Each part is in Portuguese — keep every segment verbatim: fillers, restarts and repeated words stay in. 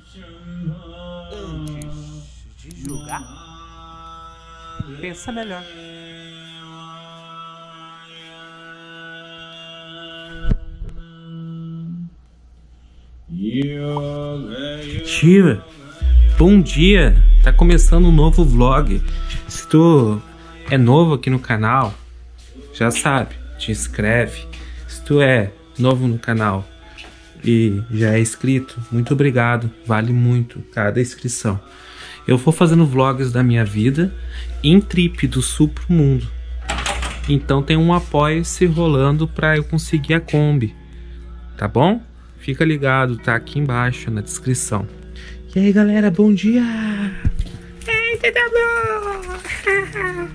Antes de julgar, pensa melhor. Tia, bom dia! Tá começando um novo vlog. Se tu é novo aqui no canal, já sabe, te inscreve. Se tu é novo no canal e já é inscrito, muito obrigado, vale muito cada inscrição. Eu vou fazendo vlogs da minha vida em trip do sul pro mundo. Então tem um apoia-se rolando pra eu conseguir a Kombi, tá bom? Fica ligado, tá aqui embaixo na descrição. E aí galera, bom dia! Eita, tá bom!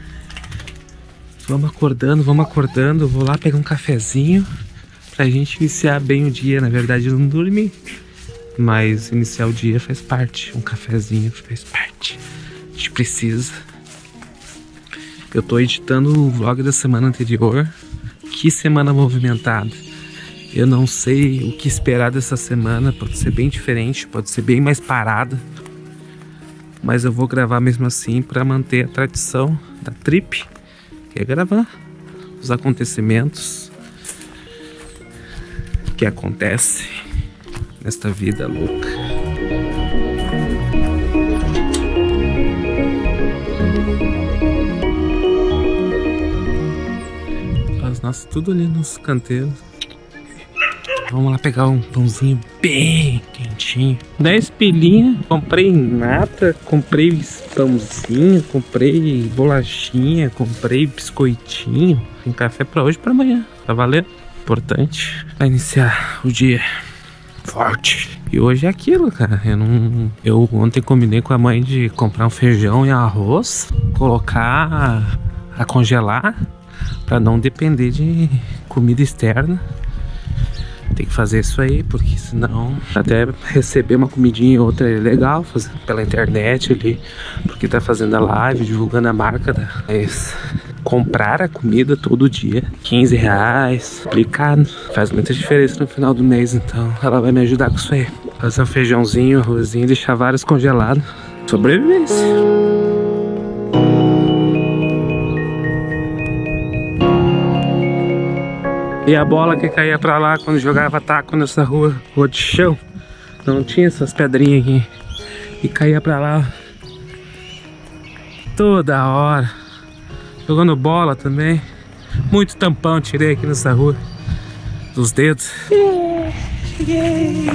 Vamos acordando, vamos acordando. Vou lá pegar um cafezinho pra gente iniciar bem o dia. Na verdade eu não dormi, mas iniciar o dia faz parte. Um cafezinho faz parte. A gente precisa. Eu tô editando o vlog da semana anterior. Que semana movimentada. Eu não sei o que esperar dessa semana. Pode ser bem diferente, pode ser bem mais parada. Mas eu vou gravar mesmo assim pra manter a tradição da trip, que é gravar os acontecimentos que acontecem nesta vida louca. As nossas tudo ali nos canteiros. Vamos lá pegar um pãozinho bem quentinho. dez pilinha. Comprei nata, comprei pãozinho, comprei bolachinha, comprei biscoitinho. Tem café pra hoje e pra amanhã. Tá valendo? Importante. Vai iniciar o dia forte. E hoje é aquilo, cara. Eu não. Eu ontem combinei com a mãe de comprar um feijão e arroz, colocar a congelar pra não depender de comida externa. Tem que fazer isso aí, porque senão até receber uma comidinha ou outra é legal, fazer pela internet ali, porque tá fazendo a live, divulgando a marca da... Mas comprar a comida todo dia, quinze reais, complicado, faz muita diferença no final do mês, então ela vai me ajudar com isso aí. Fazer um feijãozinho, arrozinho, deixar vários congelados. Sobrevivência. E a bola que caía pra lá quando jogava taco nessa rua, rua de chão, não tinha essas pedrinhas aqui. E caía pra lá toda hora. Jogando bola também. Muito tampão tirei aqui nessa rua dos dedos. Cheguei!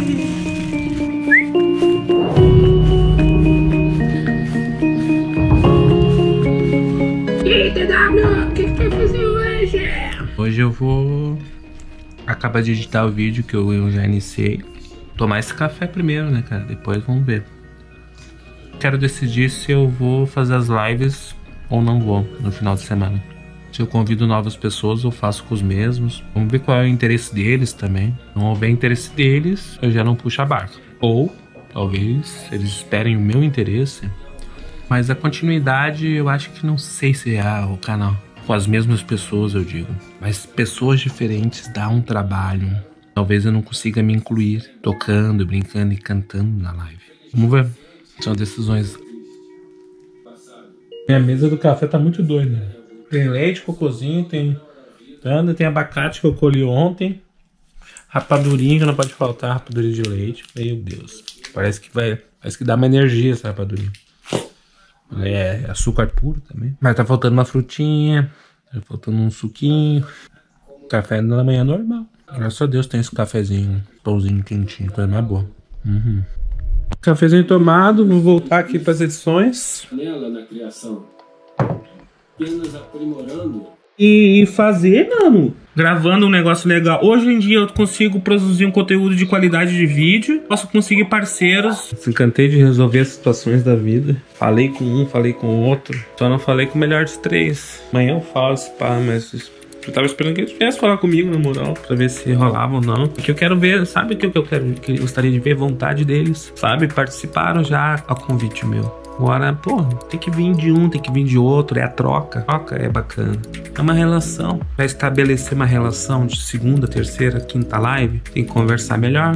E aí, T W, o que que tu vai fazer hoje? Hoje eu vou acabar de editar o vídeo que eu, eu já iniciei. Tomar esse café primeiro, né, cara? Depois vamos ver. Quero decidir se eu vou fazer as lives ou não vou no final de semana. Se eu convido novas pessoas, eu faço com os mesmos. Vamos ver qual é o interesse deles também. Se não houver interesse deles, eu já não puxo a barca. Ou, talvez, eles esperem o meu interesse. Mas a continuidade, eu acho que não sei se é o canal. Com as mesmas pessoas, eu digo. Mas pessoas diferentes dá um trabalho. Talvez eu não consiga me incluir tocando, brincando e cantando na live. Vamos ver. São decisões. Minha mesa do café tá muito doida. Tem leite, cocôzinho, tem tanda, tem abacate que eu colhi ontem. Rapadurinha que não pode faltar, rapadurinha de leite. Meu Deus. Parece que vai. Parece que dá uma energia essa rapadurinha. É açúcar puro também. Mas tá faltando uma frutinha. Tá faltando um suquinho. Café da manhã normal. Graças a Deus tem esse cafezinho. Pãozinho quentinho, coisa mais boa. Uhum. Cafezinho tomado. Vou voltar aqui para as edições. Nela na criação. Apenas aprimorando. E fazer, mano, gravando um negócio legal. Hoje em dia eu consigo produzir um conteúdo de qualidade de vídeo. Posso conseguir parceiros. Encantei de resolver as situações da vida. Falei com um, falei com o outro. Só não falei com o melhor dos três. Amanhã eu falo esse pá, mas eu tava esperando que eles viessem falar comigo, na moral, pra ver se rolava ou não. Porque eu quero ver, sabe o que eu quero, que eu gostaria de ver? Vontade deles, sabe? Participaram já a convite meu. Agora, pô, tem que vir de um, tem que vir de outro, é a troca. Troca é bacana. É uma relação. Pra estabelecer uma relação de segunda, terceira, quinta live, tem que conversar melhor.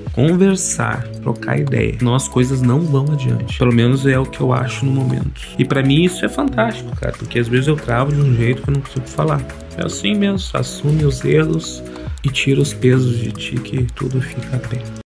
conversar, trocar ideia, senão as coisas não vão adiante. Pelo menos é o que eu acho no momento. E pra mim isso é fantástico, cara, porque às vezes eu travo de um jeito que eu não consigo falar. É assim mesmo, assume os erros e tira os pesos de ti que tudo fica bem.